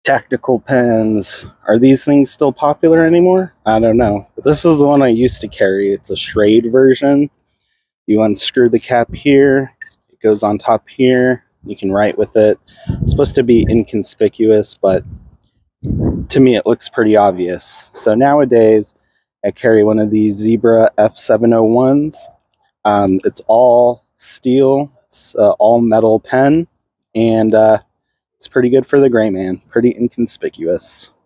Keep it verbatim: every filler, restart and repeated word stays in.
Tactical pens. Are these things still popular anymore? I don't know. But this is the one I used to carry. It's a Schrade version. You unscrew the cap here. It goes on top here. You can write with it. It's supposed to be inconspicuous, but to me it looks pretty obvious. So nowadays, I carry one of these Zebra F seven oh ones. Um, it's all steel. It's uh, all metal pen. And uh, it's pretty good for the gray man. Pretty inconspicuous.